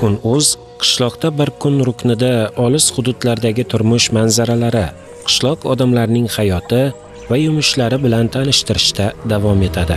Kun.uz qishloqda bir kun ruknida olis hududlardagi turmush manzaralari, qishloq odamlarining hayoti va yumushlari bilan tanishtirishda davom etadi.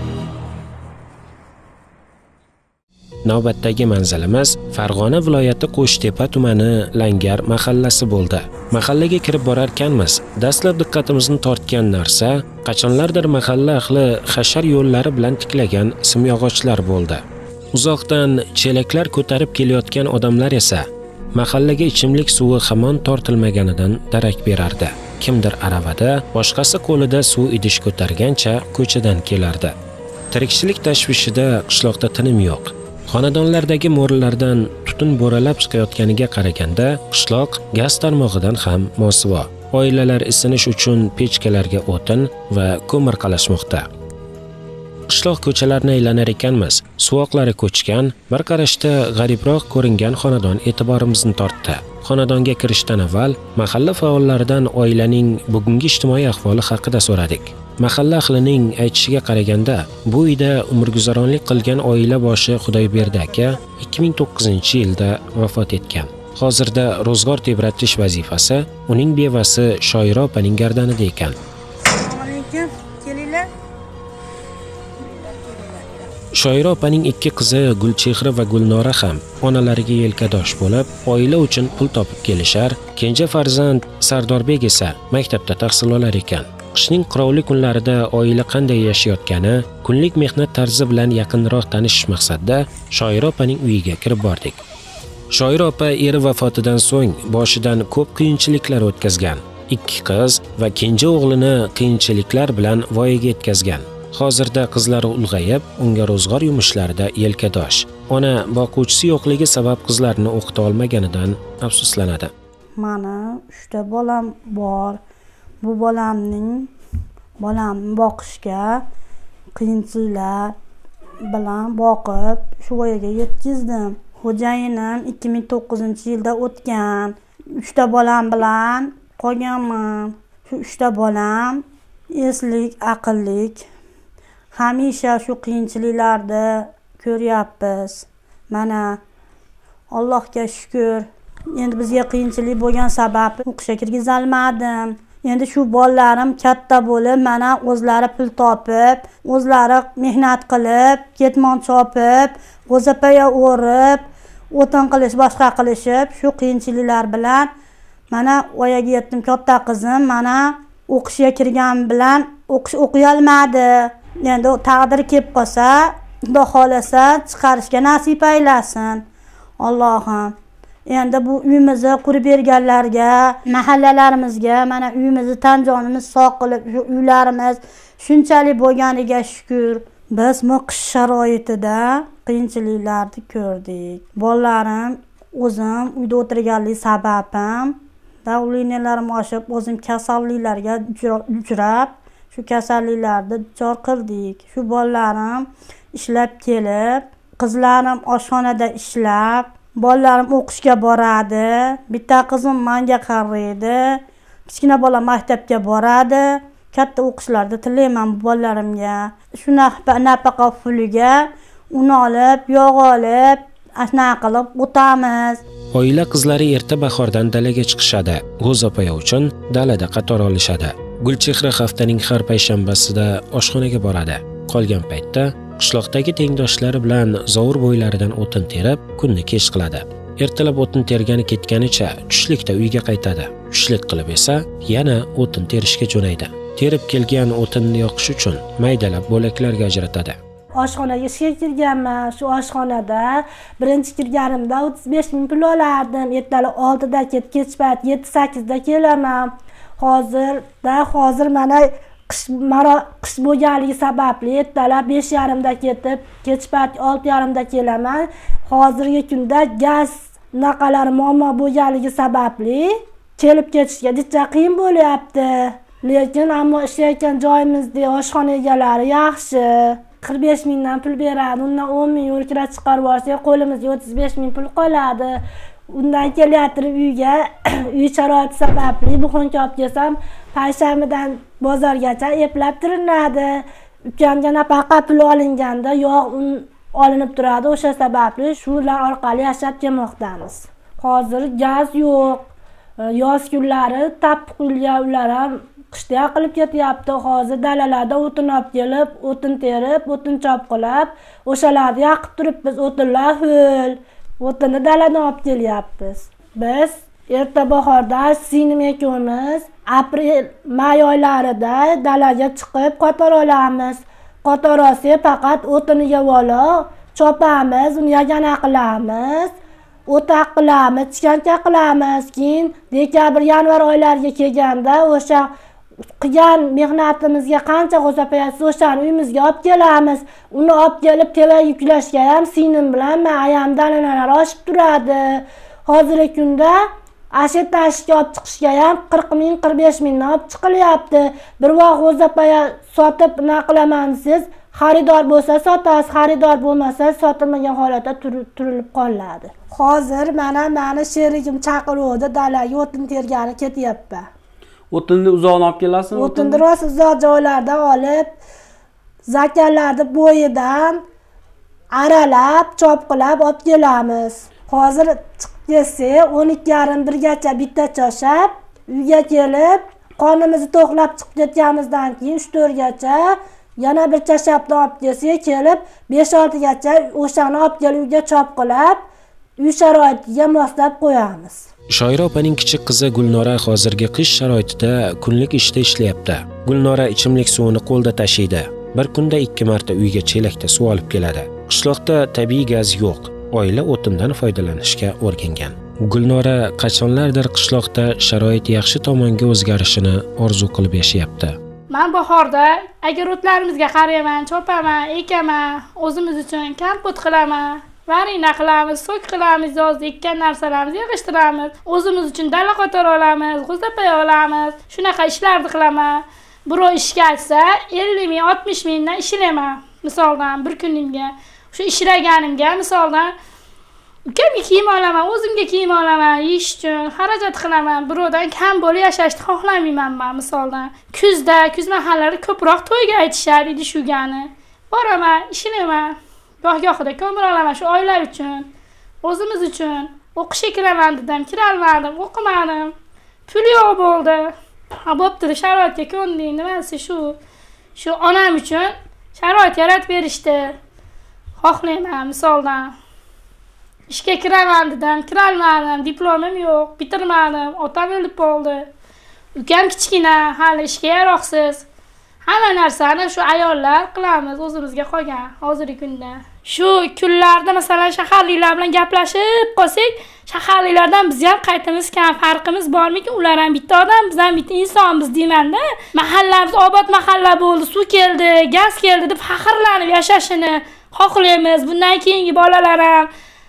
Navbatdagi manzilimiz Farg'ona viloyati Qo'shtepa tumani Langar mahallasi bo'ldi. Mahallaga kirib borarkanmiz, dastlab diqqatimizni tortgan narsa qachonlardir mahalla ahli hashar yo'llari bilan tiklagan simyog'ochlar bo'ldi. Uzoqdan chelaklar ko'tarib kelayotgan odamlar esa mahallaga ichimlik suvi hamon tortilmaganidan darak berardi. Kimdir aravada, boshqasi qo'lida suv idish ko'targancha ko'chadan kelardi. Tirikchilik tashvishida qishloqda tinim yo'q. Xonadonlardagi mo'rilardan tutun bo'ralab chiqayotganiga qaraganda, qishloq gaz tarmog'idan ham mosuvo. Oilalar isinish uchun pechkalarga o'tin va ko'mir qalashmoqda. Qishloq ko'chalarini aylanar ekanmiz. Suvoqlari ko'chgan, bir qarashda g'aribroq ko'ringan xonadon e'tiborimizni tortdi. Xonadonga kirishdan avval mahalla faollaridan oilaning bugungi ijtimoiy ahvoli haqida so'radik. Mahalla ahlining aytishiga qaraganda, bu uyda umrguzaronlik qilgan oila boshi Xudoyberdi aka 2009-yilda vafot etgan. Hozirda ro'zg'or tebratish vazifasi uning bevasi Shoira opaning gardanida ekan. Shoira opaning ikki qizi Gulchehra va Gulnora ham onalariga yelkadosh bo'lib, oila uchun pul topib kelishar. Kenja farzand Sardorbek esa maktabda tahsil olar ekan. Qishning qirovli kunlarida oila qanday yashayotgani, kunlik mehnat tarzi bilan yaqinroq tanishish maqsadida Shoira opaning uyiga kirib bordik. Shoira opa eri vafotidan so'ng boshidan ko'p qiyinchiliklar o'tkazgan. Ikki qiz va kenja o'g'lini qiyinchiliklar bilan voyaga yetkazgan. Hozirda qizlari ulg'ayib, unga ro'zg'or yumushlarida yelkadosh. Ona boquvchisi yo'qligi sabab qizlarini o'qita olmaganidan afsuslanadi. Mana 3 ta bolam bor. Bu bolamni boqishga qiyinchiliklar bilan boqib, shu voyaga yetkazdim. Xo'jayinim 2009-yilda o'tgan. 3 ta bolam bilan qolganman. Shu 3 ta bolam eslik, aqllik. Hamisha shu qiyinchiliklarni ko'ryapmiz. Mana Allohga shukr. Endi bizga qiyinchilik bo'lgan sabab o'qishga kirgizolmadim. Endi shu bolalarim katta bo'lib, mana o'zlari pul topib, o'zlari mehnat qilib, ketmon chopib, g'o'zapaya o'rib, o'tin qilish, boshqa qilishib, shu qiyinchiliklar bilan mana voyaga yetdim. Katta qizim mana o'qishga kirgan bilan o'qiy olmadi. Endi taqdir kelib qolsa, Xudo xolasa chiqarishga nasib aylasin. Allohim. Endi bu uyimizni qurib berganlarga, mahallalarimizga, mana uyimizni tan jonimiz sog' qilib, shu uylarimiz shunchalik bo'lganiga shukr. Biz bu qish sharoitida qiyinchiliklarni ko'rdik. Bolalarim, o'zim uyda o'tirganlik sababim, davleniyalarim oshib, o'zim kasalliklarga uchrab, shu kasalliklarni duchor qildik. Shu bolalarim ishlab kelib, qizlarim oshxonada ishlab, bolalarim o'qishga boradi. Bitta qizim menga qaraydi. Kichkina bola maktabga boradi. Katta o'qishlarda tilayman bolalarimga. Shu nafaqa puliga un olib, yog' olib, ashna qilib o'tamiz. Oila qizlari erta bahordan dalaga chiqishadi. G'o'zapaya uchun dalada qator olishadi. Gulchehra haftaning har payshanbasida oshxonaga boradi. Qolgan paytda qishloqdagi tengdoshlari bilan zovur bo'ylaridan o'tin terib, kunni kech qiladi. Ertalab o'tin tergani ketganicha tushlikda uyga qaytadi. Tushlik qilib esa yana o'tin terishga jo'naydi. Terib kelgan o'tinni yoqish uchun maydalab bo'laklarga ajratadi. Oshxonaga ishga kirganman. Shu oshxonada birinchi kirganimda 35 ming pul olardim. Ertalab 6 da ketib, kech payt 7-8 da kelaman. Hozir mana qish bo'lganligi sababli ertalab 5:30 da ketib, kech payt 6:30 da kelaman. Hozirgi kunda gaz naqalari muammo bo'lganligi sababli kelib ketishga juda qiyin bo'lyapti. Lekin ammo ishlayotgan joyimizda oshxona egalari yaxshi. 45 mingdan pul beradi. Undan 10 ming yo'l kira chiqarib olsak, qo'limizga 35 ming pul qoladi. Undan kelyaptirib uyga, uy sharoiti sababli buxonka olib kelsam, payshanbadan bozorgacha eplab turiladi. Ukamga nafaqa pul olinganda yog' un olinib turadi. O'sha sababli shular orqali yashab kelmoqdamiz. Hozir gaz yo'q. Yoz kunlari tapqulga ular ham qishda qilib ketyapti. Hozir dalalarda o'tin olib kelib, o'tin terib, o'tin chopqilab, o'shalarni yoqib turibmiz. O'tinlar ho'l. O'tinni daladan olib kelyapmiz. Biz erta bahorda singlim ekamiz aprel-may oylarida dalaga chiqib qator olamiz. Qator olsa faqat o'tiniga olib chopamiz, uni yagana qilamiz. O'taq qilamiz, tikancha qilamiz. Keyin dekabr, yanvar oylariga kelganda o'sha qilgan mehnatimizga qancha g'o'zapayasiz o'shani uyimizga olib kelamiz. Uni olib kelib teva yuklashga ham singlim bilan ayam dalalalar oshib turadi. Hozirgi kunda ashet tashishga olib chiqishga ham 40 ming, 45 mingdan olib chiqilyapti. Bir vaqt g'o'zapaya sotib qilaman siz, xaridor bo'lsa sotasiz, xaridor bo'lmasa sotilmagan holatda turilib qoladi. Hozir meni sherigim chaqiruvdi, dalaga o'tin tergani ketyapman. O'tinni uzoqdan olib kelasizmi? O'tinni rosa uzoq joylardan olib, zakallarni bo'yidan aralab, chopqilab olib kelamiz. Hozir chiqib kelsa 12:30 gacha bitta choshab, uyga kelib, qonimizni to'qlab chiqib ketganimizdan keyin 3-4 gacha yana bir chashabni olib kelsa, kelib 5-6 gacha o'shani olib kelib uyga chopqilab, uy sharoitiga moslab qo'yamiz. Shoira opaning kichik qizi Gulnora hozirgi qish sharoitida kunlik ishda ishlayapti. Gulnora ichimlik suvini qo'lda tashiydi. Bir kunda 2 marta uyga chelakda suv olib keladi. Qishloqda tabiiy gaz yo'q. Oila o'tindan foydalanishga o'rgangan. Gulnora qachonlardir qishloqda sharoit yaxshi tomonga o'zgarishini orzu qilib yashayapti. Men bahorda agar o'tlarimizga qarayman, chopaman, ekaman, o'zimiz uchun kompot qilaman, varina qilamiz, sok qilamiz, yozda ekkan narsalarimizni yig'ishtiramiz, o'zimiz uchun dala qator olamiz, g'o'zapaya olamiz. Shunaqa ishlarni qilaman. Birov ishga aytsa 50 ming, 60 mingdan ishlayman. Misoldan bir kunimga. Shu ishlaganimga misoldan ukamga kiyim olaman, o'zimga kiyim olaman, yeyish uchun xarajat qilaman. Birovdan kam bo'lib yashashni xohlamayman men misoldan. Kuz mahallari ko'proq to'yga aytishadi edi shugani. Boraman, ishlayman. Goh-gohida ko'mir olaman shu oilalar uchun, o'zimiz uchun. O'qishga kiraman dedim, kirolmadim, o'qimadim. Pul yo'q bo'ldi. Ha bo'pti, sharoitga ko'ndim, nimasi shu onam uchun sharoit yaratib berishdi. Xohlayman misoldan. Ishga kiraman dedim, kirolmadim, diplomim yo'q, bitirmadim, otam o'lib qoldi. Ukam kichkina, hali ishga yaroqsiz. Hamma narsani shu ayollar qilamiz, o'zimizga qolgan hozirgi kunda. Shu kunlarda masalan shaharliklar bilan gaplashib qolsak, shaharliklardan biz ham qaytamiz kam farqimiz bormi-ki? Ular ham bitta odam, biz ham bitta insonmiz deyman-da. Mahallamiz obod mahalla bo'ldi, suv keldi, gaz keldi deb faxrlanib yashashini xohlaymiz. Bundan keyingi bolalar ham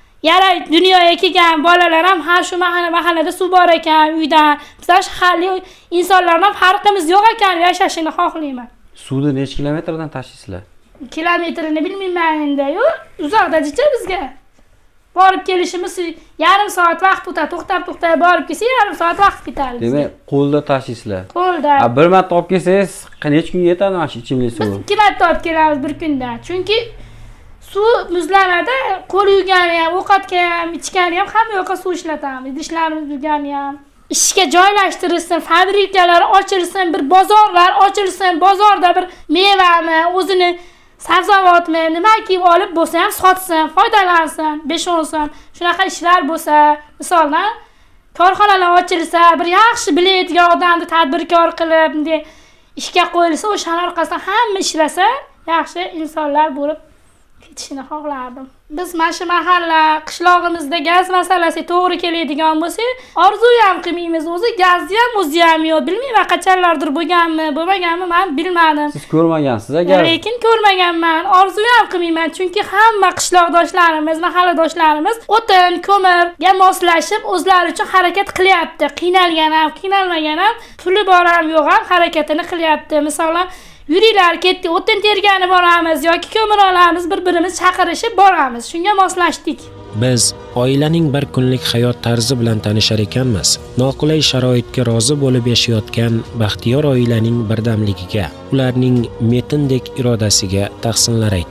dunyoga kelgan bolalar ham shu mahallada suv bor ekan, uydan. Bizlar shaharlik insonlardan farqimiz yo'q ekan, yashashini xohlayman. Suvni necha kilometrdan tashiysizlar? Kilometrini bilmayman endi-yu, uzoqda-jicha bizga. Borib kelishimiz yarim soat vaqt o'tadi, to'xtab borib kelsa yarim soat vaqt ketadi. Demak, qo'lda tashiysizlar. Qo'lda. Bir marta olib kelsangiz, necha kunga yetadi mana shu ichimlik suvi? Biz 2 marta olib kelamiz bir kunda. Chunki suv muzlamada qo'l yuvgani ham, ovqatga ham, ichgani ham hamma yoqqa suv ishlatamiz. Idishlarimiz yuvgani ham. Ishga joylashtirilsin, fabrikalar ochilsin, bir bozorlar ochilsin, bozorda bir mevami, o'zini sabzavotmi, nimaki olib bo'lsa ham sotsin, foydalansin, 5-10 so'm. Shunaqa ishlar bo'lsa, misoldan korxonalar ochilsa, bir yaxshi bilaydigan odamni tadbirkor qilib, bunday ishga qo'yilsa, o'shaning orqasidan hamma ishlasa, yaxshi insonlar bo'lib ketishini xohlardim. Biz mana shu mahalla qishlog'imizda gaz masalasi to'g'ri keladigan bo'lsa, orzu ham qilmaymiz. O'zi gazni ham o'zi ham yo'q. Bilmayman qachonlardir bo'lganmi, bo'lmaganmi men bilmadim. Siz ko'rmagansiz-a gaz? Lekin ko'rmaganman. Orzu ham qilmayman, chunki hamma qishloqdoshlarimiz, mahalladoshlarimiz o'tin, ko'mirga moslashib, o'zlari uchun harakat qilyapti. Qiynalgan ham, qiynalmagan ham, puli bor ham, yo'q ham harakatini qilyapti. Masalan, yurilar ketdi, o'tin tergani boramiz yoki ko'mir olamiz, bir-birimiz chaqirishib boramiz. Shunga moslashdik. Biz oilaning bir kunlik hayot tarzi bilan tanishar ekanmiz. Noqulay sharoitga rozi bo'lib yashayotgan baxtiyor oilaning birdamligiga, ularning metindek irodasiga tahsinlar aytdik.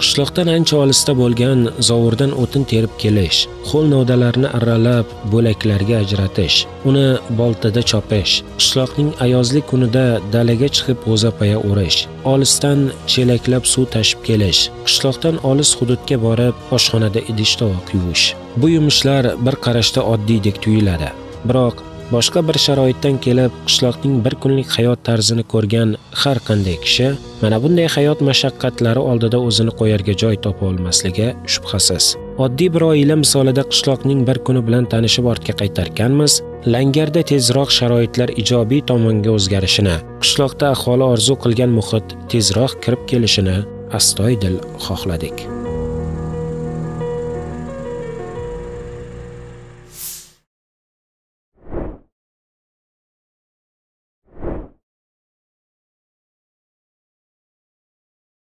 Qishloqdan ancha olisda bo'lgan zovurdan o'tin terib kelish, ho'l novdalarini arralab bo'laklarga ajratish, uni boltada chopish, qishloqning ayozli kunida dalaga chiqib g'o'zapaya o'rish, olisdan chelaklab suv tashib kelish, qishloqdan olis hududga borib oshxonada idish-tovoq yuvish. Bu yumushlar bir qarashda oddiydek tuyuladi. Biroq boshqa bir sharoitdan kelib qishloqning bir kunlik hayot tarzini ko'rgan har qanday kishi mana bunday hayot mashaqqatlari oldida o'zini qo'yarga joy topa olmasligi shubhasiz. Oddiy bir oila misolida qishloqning bir kuni bilan tanishib ortga qaytarkanmiz, Langarda tezroq sharoitlar ijobiy tomonga o'zgarishini, qishloqda aholi orzu qilgan muhit tezroq kirib kelishini astoydil xohladik.